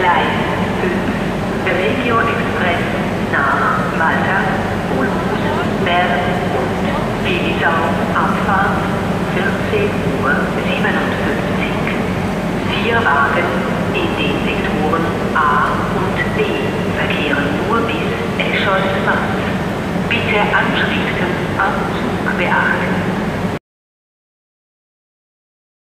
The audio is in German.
Gleis 5, Regio Express nach Malta, Ulmus, Bern und Willisau, Abfahrt 14:57 Uhr. 4 Wagen in den Sektoren A und B verkehren nur bis Escholz-Maas. Bitte Anschriften am Zug beachten.